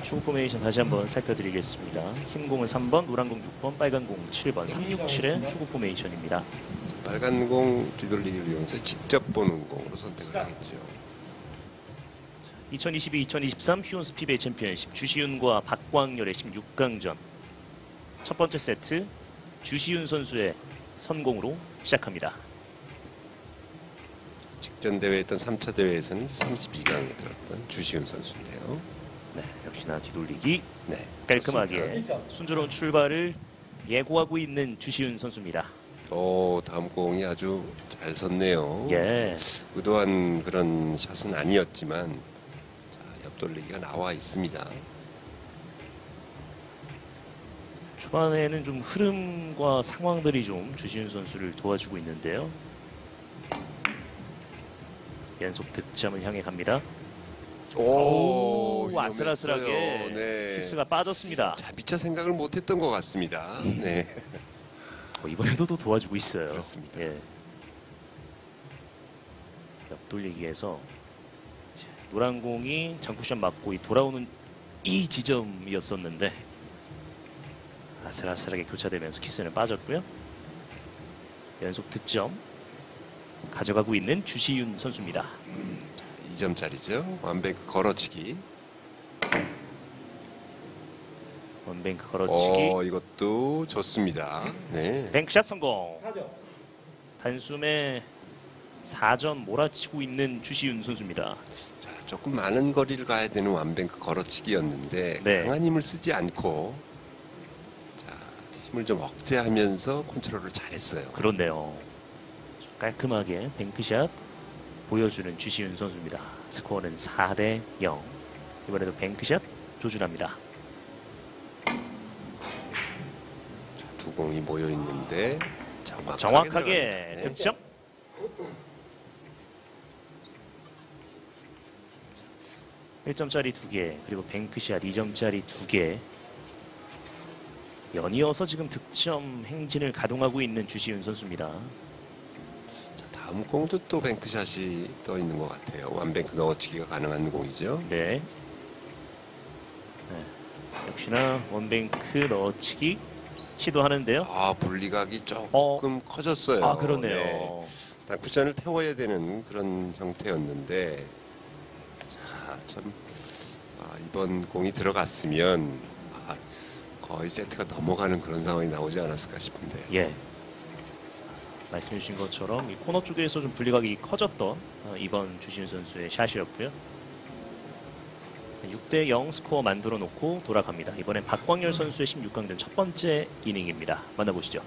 축구 포메이션 다시 한번 살펴드리겠습니다. 흰 공은 3번, 노란 공 6번, 빨간 공 7번, 367의 축구 포메이션입니다. 빨간 공 뒤돌리기를 이용해서 직접 보는 공으로 선택을 하겠죠. 2022-2023 휴원스 PBA 챔피언십 주시훈과 박광렬의 16강전 첫 번째 세트 주시훈 선수의 선공으로 시작합니다. 직전 대회했던 3차 대회에서는 32강에 들었던 주시훈 선수인데요. 네, 역시나 뒤돌리기 네, 깔끔하게 그렇습니다. 순조로운 출발을 예고하고 있는 주시훈 선수입니다. 다음 공이 아주 잘 섰네요. 예. 의도한 그런 샷은 아니었지만 자, 옆돌리기가 나와 있습니다. 초반에는 좀 흐름과 상황들이 좀 주시훈 선수를 도와주고 있는데요. 연속 득점을 향해 갑니다. 오, 아슬아슬하게 네. 키스가 빠졌습니다. 자, 미처 생각을 못했던 것 같습니다. 네. 이번에도 또 도와주고 있어요. 그렇습니다. 예. 옆돌리기에서 노란 공이 장쿠션 맞고 돌아오는 이 지점이었었는데 아슬아슬하게 교차되면서 키스는 빠졌고요. 연속 득점 가져가고 있는 주시훈 선수입니다. 2점짜리죠. 완뱅크 걸어치기. 원뱅크 걸어치기. 이것도 좋습니다. 네. 뱅크샷 성공. 단숨에 4점 몰아치고 있는 주시훈 선수입니다. 자, 조금 많은 거리를 가야 되는 완뱅크 걸어치기였는데 네. 강한 힘을 쓰지 않고 자, 힘을 좀 억제하면서 컨트롤을 잘했어요. 그렇네요. 깔끔하게 뱅크샷 보여주는 주시훈 선수입니다. 스코어는 4대0. 이번에도 뱅크샷 조준합니다. 두 공이 모여 있는데 정확하게 들어갑니다. 득점. 네. 1점짜리 2개 그리고 뱅크샷 2점짜리 2개 연이어서 지금 득점 행진을 가동하고 있는 주시훈 선수입니다. 자, 다음 공도 또 뱅크샷이 떠 있는 것 같아요. 완뱅크 넣어치기가 가능한 공이죠. 네. 역시나 원뱅크 넣어치기 시도하는데요. 분리각이 조금 커졌어요. 그렇네요. 네. 일단 쿠션을 태워야 되는 그런 형태였는데 자, 참 이번 공이 들어갔으면 거의 세트가 넘어가는 그런 상황이 나오지 않았을까 싶은데. 예. 말씀해 주신 것처럼 이 코너 쪽에서 좀 분리각이 커졌던 이번 주시훈 선수의 샷이었고요. 6대0 스코어 만들어 놓고 돌아갑니다. 이번엔 박광렬 선수의 16강전 첫 번째 이닝입니다. 만나보시죠.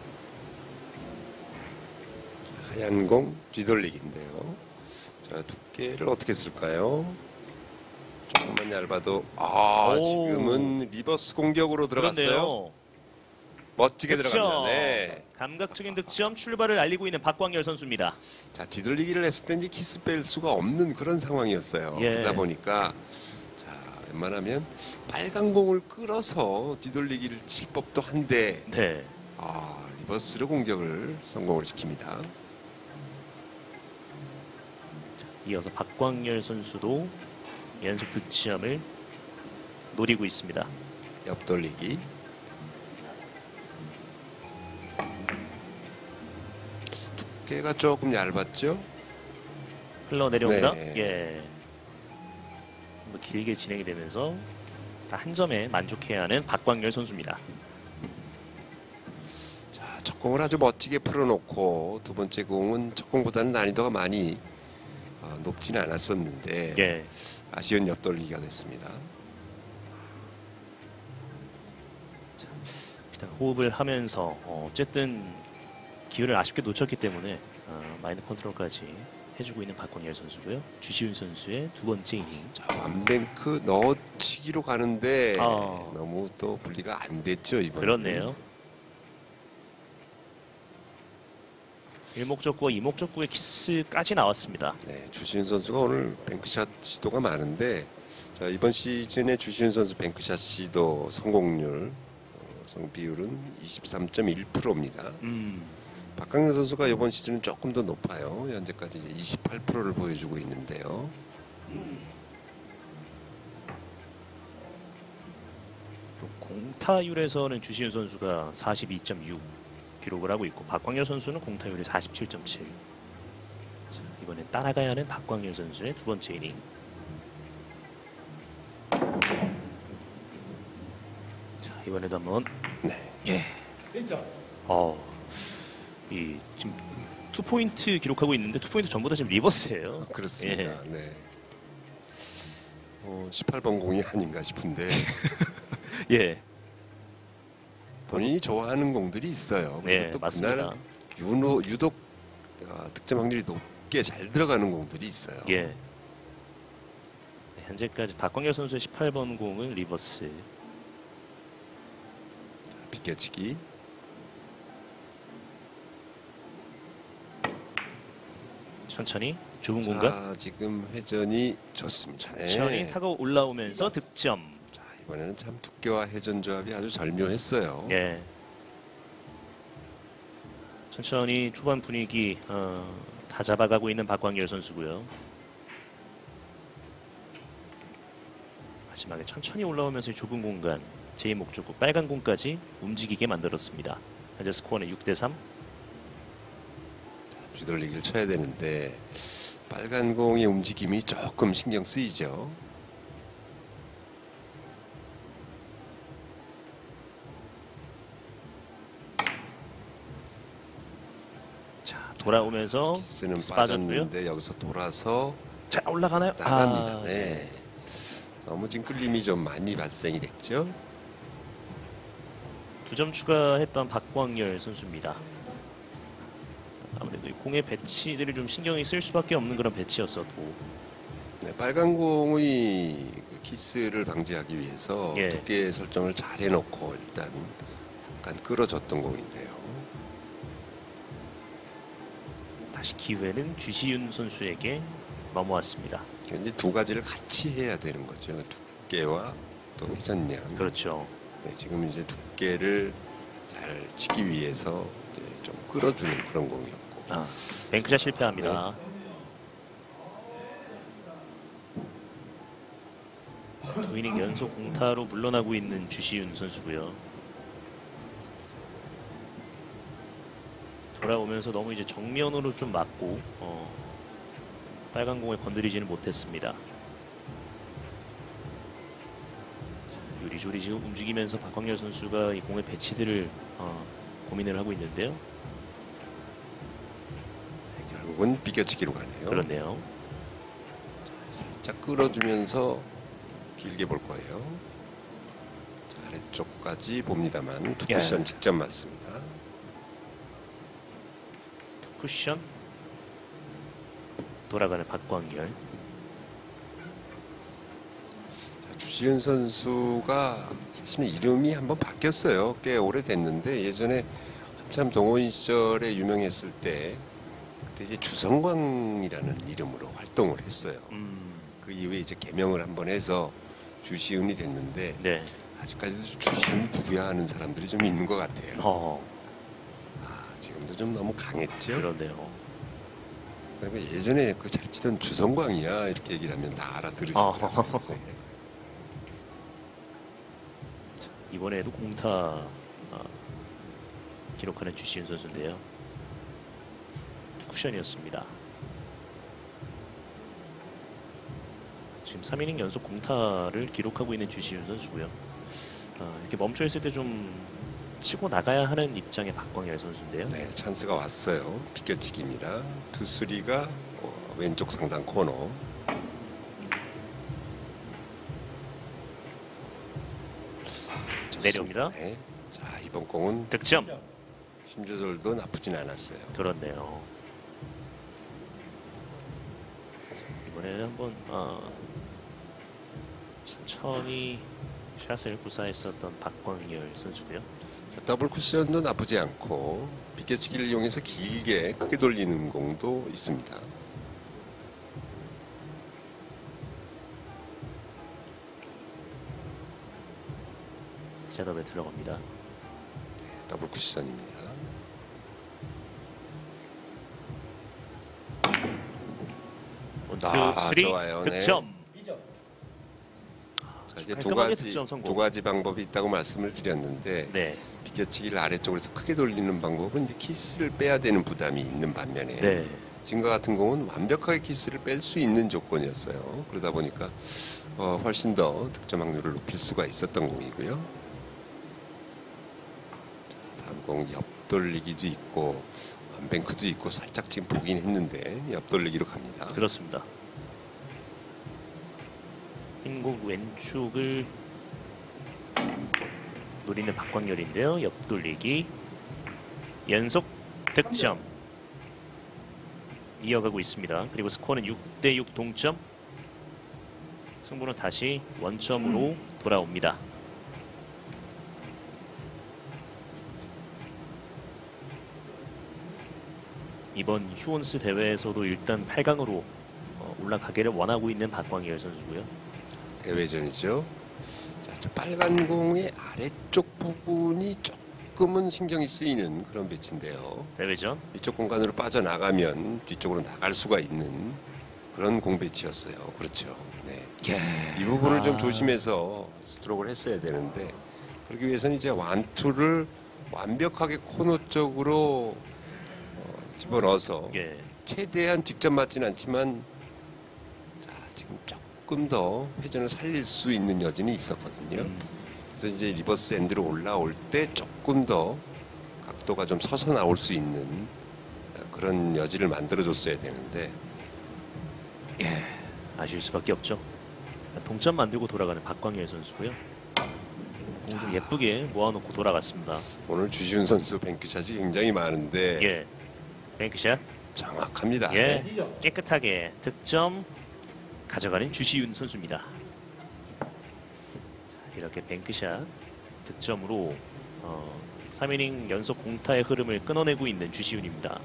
하얀 공 뒤돌리기인데요. 자, 두께를 어떻게 쓸까요? 조금만 얇아도 지금은 리버스 공격으로 들어갔어요. 그렇네요. 멋지게 득점. 들어갑니다. 네. 감각적인 득점 출발을 알리고 있는 박광렬 선수입니다. 자, 뒤돌리기를 했을 때 이제 키스 뺄 수가 없는 그런 상황이었어요. 예. 그러다 보니까 자, 웬만하면 빨간 공을 끌어서 뒤돌리기를 칠 법도 한데 네. 리버스로 공격을 성공을 시킵니다. 이어서 박광렬 선수도 연속 득점을 노리고 있습니다. 옆돌리기. 두께가 조금 얇았죠? 흘러내려옵니다. 네. 예. 뭐 길게 진행이 되면서 한 점에 만족해야 하는 박광렬 선수입니다. 자, 첫 공을 아주 멋지게 풀어놓고 두 번째 공은 첫 공보다는 난이도가 많이 높지는 않았었는데 예. 아쉬운 옆돌리기가 됐습니다. 일단 호흡을 하면서 어쨌든 기회를 아쉽게 놓쳤기 때문에 마인드 컨트롤까지 해주고 있는 박광렬 선수고요. 주시훈 선수의 두 번째 이닝. 자, 완뱅크 넣어치기로 가는데 너무 또 분리가 안 됐죠, 이번에. 그렇네요. 일목적구와 이목적구의 키스까지 나왔습니다. 네, 주시훈 선수가 오늘 뱅크샷 시도가 많은데 자, 이번 시즌에 주시훈 선수 뱅크샷 시도 성공률 성 비율은 23.1%입니다. 박광렬 선수가 이번 시즌은 조금 더 높아요. 현재까지 이제 28%를 보여주고 있는데요. 또 공타율에서는 주시은 선수가 42.6 기록을 하고 있고 박광열 선수는 공타율이 47.7. 이번엔 따라가야 하는 박광열 선수의 두 번째 이닝. 자, 이번에도 한번 예. 이 지금 2포인트 기록하고 있는데 2포인트 전부 다 지금 리버스예요. 그렇습니다. 네. 18번 공이 아닌가 싶은데 예. 본인이 좋아하는 공들이 있어요. 네, 또 맞습니다. 그날 유독 득점 확률이 높게 잘 들어가는 공들이 있어요. 예. 네, 현재까지 박광열 선수의 18번 공은 리버스. 비껴치기. 천천히 좁은 공간. 자, 지금 회전이 좋습니다. 천천히 네. 타고 올라오면서 득점. 자, 이번에는 참 두께와 회전 조합이 아주 절묘했어요. 예. 천천히 초반 분위기 다 잡아가고 있는 박광열 선수고요. 마지막에 천천히 올라오면서 좁은 공간 제2 목적구 빨간 공까지 움직이게 만들었습니다. 현재 스코어는 6대3. 뒤돌리기를 쳐야 되는데 빨간 공의 움직임이 조금 신경 쓰이죠. 자, 돌아오면서 키스는 빠졌고요. 빠졌는데 여기서 돌아서 자, 올라가나요? 나갑니다. 네. 너무 지금 끌림이 좀 많이 발생이 됐죠. 2점 추가했던 박광열 선수입니다. 아무래도 이 공의 배치들이 좀 신경이 쓸 수밖에 없는 그런 배치였어도 네, 빨간 공의 그 키스를 방지하기 위해서 예. 두께 설정을 잘 해놓고 일단 약간 끌어줬던 공인데요. 다시 기회는 주시윤 선수에게 넘어왔습니다. 이제 두 가지를 같이 해야 되는 거죠. 두께와 또 회전량. 그렇죠. 네, 지금 이제 두께를 잘 치기 위해서 이제 좀 끌어주는 그런 공이었고. 뱅크샷 실패합니다. 두 이닝 연속 공타로 물러나고 있는 주시윤 선수고요. 돌아오면서 너무 이제 정면으로 좀 맞고 빨간 공을 건드리지는 못했습니다. 요리조리 지금 움직이면서 박광열 선수가 이 공의 배치들을 고민을 하고 있는데요. 결국은 비껴치기로 가네요. 그렇네요. 살짝 끌어주면서 길게 볼 거예요. 자, 아래쪽까지 봅니다만 투 쿠션 직접 맞습니다. 쿠션 돌아가는 박광열. 자, 주시은 선수가 사실은 이름이 한번 바뀌었어요. 꽤 오래됐는데 예전에 한참 동호인 시절에 유명했을 때 그때 이제 주성광이라는 이름으로 활동을 했어요. 그 이후에 이제 개명을 한번 해서 주시은이 됐는데 네. 아직까지도 주시은이 누구야 하는 사람들이 좀 있는 것 같아요. 지금도 좀 너무 강했죠. 그런데요. 그다음에 예전에 그 잘 치던 주성광이야 이렇게 얘기를 하면 다 알아들으시더라고요. 네. 이번에도 공타 기록하는 주시은 선수인데요. 쿠션이었습니다. 지금 3이닝 연속 공타를 기록하고 있는 주시은 선수고요. 이렇게 멈춰 있을 때 좀 치고 나가야 하는 입장의 박광열 선수인데요. 네, 찬스가 왔어요. 비껴치기입니다. 투수리가 왼쪽 상단 코너. 내려옵니다. 네. 자, 이번 공은 득점. 심조절도 나쁘진 않았어요. 그렇네요. 이번에는 한번 천천히 샷을 구사했었던 박광열 선수고요. 자, 더블 쿠션도 나쁘지 않고 비껴치기를 이용해서 길게 크게 돌리는 공도 있습니다. 셋업에 들어갑니다. 더블 쿠션입니다. 원투 쓰리 좋아요. 네. 득점. 자, 이제 깔끔하게 득점 성공. 두 가지 방법이 있다고 말씀을 드렸는데 네. 비껴치기를 아래쪽으로서 크게 돌리는 방법은 이제 키스를 빼야 되는 부담이 있는 반면에 네. 지금과 같은 경우는 완벽하게 키스를 뺄 수 있는 조건이었어요. 그러다 보니까 훨씬 더 득점 확률을 높일 수가 있었던 공이고요. 자, 다음 공 옆돌리기도 있고 완뱅크도 있고 살짝 지금 보긴 했는데 옆돌리기로 갑니다. 그렇습니다. 흰공 왼쪽을 노리는 박광렬인데요. 옆돌리기 연속 득점 이어가고 있습니다. 그리고 스코어는 6대6 동점. 승부는 다시 원점으로 돌아옵니다. 이번 휴원스 대회에서도 일단 8강으로 올라가기를 원하고 있는 박광열 선수고요. 대회전이죠. 자, 저 빨간 공의 아래쪽 부분이 조금은 신경이 쓰이는 그런 배치인데요. 대회전. 이쪽 공간으로 빠져나가면 뒤쪽으로 나갈 수가 있는 그런 공 배치였어요. 그렇죠. 네. 이 부분을 좀 조심해서 스트로크를 했어야 되는데 그러기 위해서는 이제 완투를 완벽하게 코너 쪽으로 집어넣어서 예. 최대한 직접 맞지는 않지만 자, 지금 조금 더 회전을 살릴 수 있는 여지는 있었거든요. 그래서 이제 리버스 엔드로 올라올 때 조금 더 각도가 좀 서서 나올 수 있는 그런 여지를 만들어줬어야 되는데 아쉬울 수밖에 없죠. 동점 만들고 돌아가는 박광열 선수고요. 공 좀 예쁘게 모아놓고 돌아갔습니다. 오늘 주시훈 선수 뱅크샷이 굉장히 많은데 예. 뱅크샷. 정확합니다. 예. 네. 깨끗하게 득점 가져가는 주시훈 선수입니다. 자, 이렇게 뱅크샷 득점으로 3이닝 연속 공타의 흐름을 끊어내고 있는 주시훈입니다.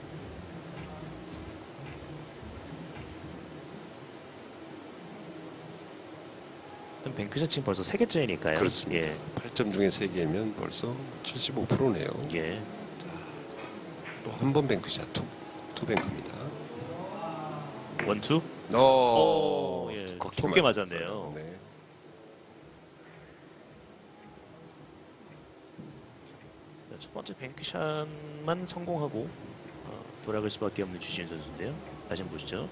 뱅크샷 지금 벌써 3개째니까요. 그렇습니다. 예. 8점 중에 3개면 벌써 75%네요. 예. 또 한 번 뱅크샷 투 뱅크입니다. 원투. 예. 두껍게 곱게 맞았어요. 맞았네요. 네. 첫 번째 뱅크샷만 성공하고 돌아갈 수밖에 없는 주시은 선수인데요. 다시 한번 보시죠.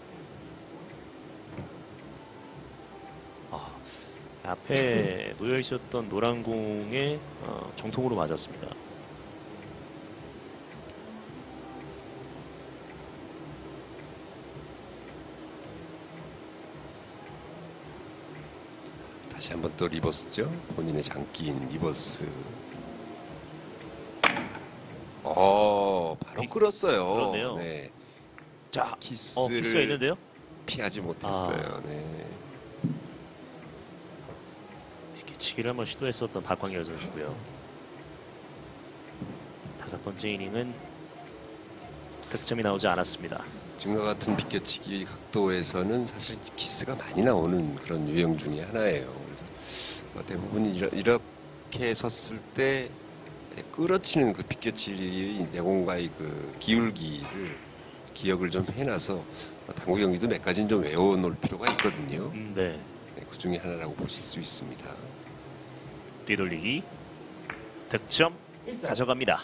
앞에 놓여 있었던 노란 공에 정통으로 맞았습니다. 다시 한번 또 리버스죠. 본인의 장기인 리버스. 바로 끌었어요. 그렇네요. 네. 자, 키스를 키스가 있는데요. 피하지 못했어요. 네. 비껴치기를 한번 시도했었던 박광열 선수고요. 5번째 이닝은 득점이 나오지 않았습니다. 지금과 같은 비껴치기 각도에서는 사실 키스가 많이 나오는 그런 유형 중에 하나예요. 그래서 대부분 이렇게 섰을 때 끌어치는 그 비껴치기 내공과의 그 기억을 좀 해놔서 당구 경기도 몇 가지는 좀 외워놓을 필요가 있거든요. 네. 그 중에 하나라고 보실 수 있습니다. 뒤돌리기 득점 가져갑니다.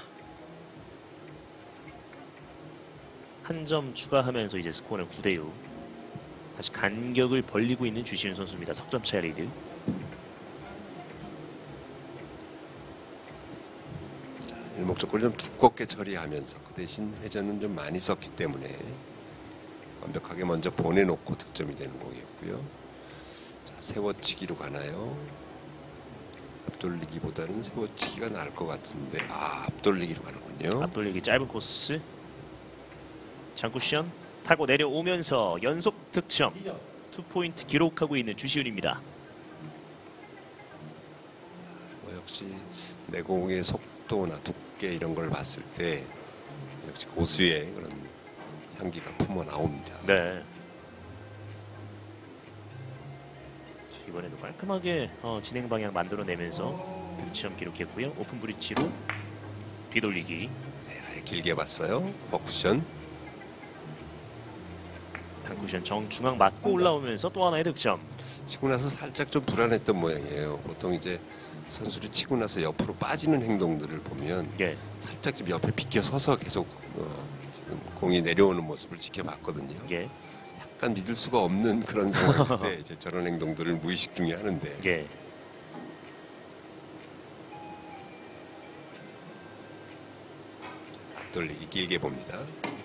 한 점 추가하면서 이제 스코어는 9대6. 다시 간격을 벌리고 있는 주시은 선수입니다. 석점 차 리드. 일목적으로 좀 두껍게 처리하면서 그 대신 회전은 좀 많이 썼기 때문에 완벽하게 먼저 보내놓고 득점이 되는 공이었고요. 자, 세워치기로 가나요? 앞돌리기보다는 세워치기가 나을 것 같은데 앞돌리기로 가는군요. 앞돌리기 짧은 코스. 장쿠션 타고 내려오면서 연속 득점. 2포인트 기록하고 있는 주시훈입니다. 역시 내공의 속도나 두께 이런 걸 봤을 때 역시 고수의 그런 향기가 품어 나옵니다. 네. 이번에도 깔끔하게 진행 방향 만들어내면서 득점 기록했고요. 오픈 브릿지로 뒤돌리기. 네, 아예 길게 봤어요. 버쿠션. 단쿠션 정중앙 맞고 올라오면서 또 하나의 득점. 치고 나서 살짝 좀 불안했던 모양이에요. 보통 이제 선수들이 치고 나서 옆으로 빠지는 행동들을 보면 예. 살짝 좀 옆에 비껴 서서 계속 지금 공이 내려오는 모습을 지켜봤거든요. 예. 약간 믿을 수가 없는 그런 상황인데 이제 저런 행동들을 무의식 중에 하는데 예. 앞돌리기 길게 봅니다.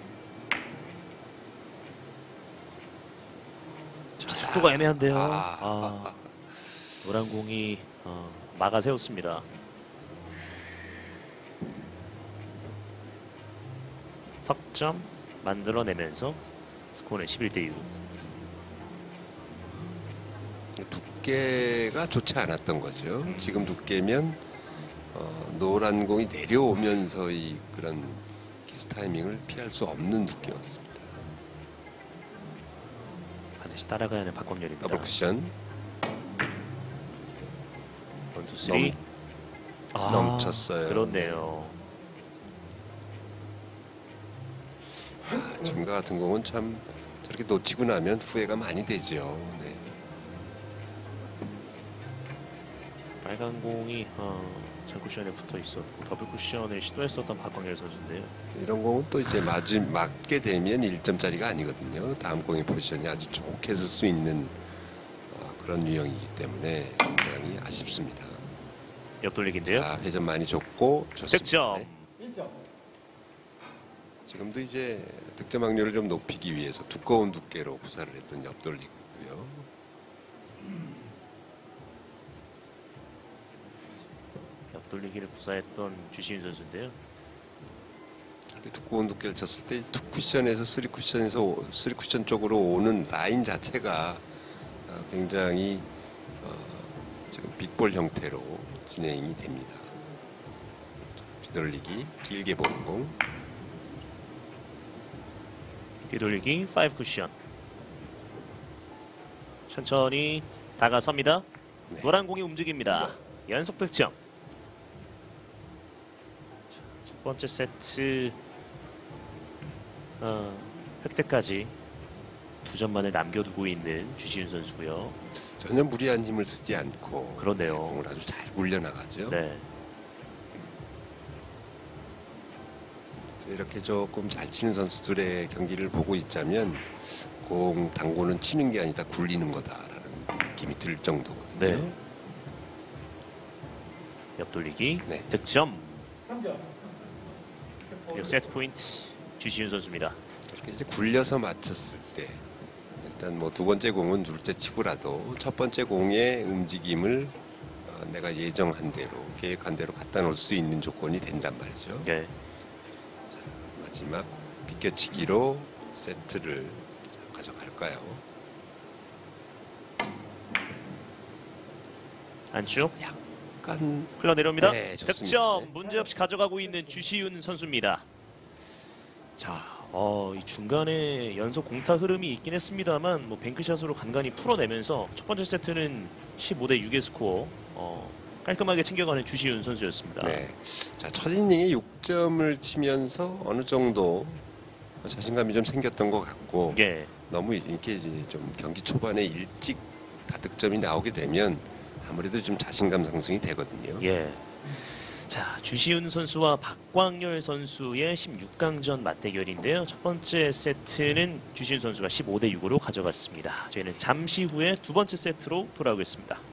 자, 속도가 애매한데요. 아. 노란 공이 막아 세웠습니다. 석점 만들어내면서 스코어는 11대 6. 두께가 좋지 않았던 거죠. 지금 두께면 노란 공이 내려오면서의 그런 키스 타이밍을 피할 수 없는 두께였습니다. 반드시 따라가야 하는 박광렬입니다. 더블 쿠션 원투 쓰리. 넘쳤어요. 그렇네요. 지금과 같은 공은 참 저렇게 놓치고 나면 후회가 많이 되죠. 네. 빨간 공이 전 쿠션에 붙어 있었고 더블 쿠션을 시도했었던 박광렬 선수인데요. 이런 공은 또 이제 맞게 되면 1점짜리가 아니거든요. 다음 공의 포지션이 아주 좋게 쓸 수 있는 그런 유형이기 때문에 굉장히 아쉽습니다. 옆돌리기인데요. 자, 회전 많이 줬고 좋습니다. 득점. 네. 지금도 이제 득점 확률을 좀 높이기 위해서 두꺼운 두께로 구사를 했던 옆돌리기고요. 옆돌리기를 구사했던 주시은 선수인데요. 이렇게 두꺼운 두께를 쳤을 때 투 쿠션에서 쓰리 쿠션 쪽으로 오는 라인 자체가 굉장히 지금 빅볼 형태로 진행이 됩니다. 뒤돌리기 길게 보는 공. 뒤돌리기 5 쿠션. 천천히 다가섭니다. 네. 노란 공이 움직입니다. 연속 득점. 첫 번째 세트 획득까지 2점만을 남겨두고 있는 주시은 선수고요. 전혀 무리한 힘을 쓰지 않고 그렇네요. 공을 아주 잘 굴려나가죠. 네. 이렇게 조금 잘 치는 선수들의 경기를 보고 있자면 공 당구는 치는 게 아니다 굴리는 거다라는 느낌이 들 정도거든요. 네. 옆돌리기 네. 득점. 그리고 세트 포인트 주시은 선수입니다. 이렇게 이제 굴려서 맞췄을 때 일단 뭐 두 번째 공은 둘째 치고라도 첫 번째 공의 움직임을 내가 예정한 대로 계획한 대로 갖다 놓을 수 있는 조건이 된단 말이죠. 네. 마지막 비껴치기로 세트를 가져갈까요? 안쪽 약간 흘러내려옵니다. 네, 좋습니다. 득점 네. 문제없이 가져가고 있는 주시은 선수입니다. 자, 이 중간에 연속 공타 흐름이 있긴 했습니다만 뭐 뱅크샷으로 간간히 풀어내면서 첫 번째 세트는 15대 6의 스코어 깔끔하게 챙겨가는 주시은 선수였습니다. 네. 자, 첫 이닝에 6점을 치면서 어느 정도 자신감이 좀 생겼던 것 같고 예. 너무 이렇게 이제 좀 경기 초반에 일찍 다득점이 나오게 되면 아무래도 좀 자신감 상승이 되거든요. 예. 자, 주시은 선수와 박광렬 선수의 16강전 맞대결인데요. 첫 번째 세트는 주시은 선수가 15대 6으로 가져갔습니다. 저희는 잠시 후에 두 번째 세트로 돌아오겠습니다.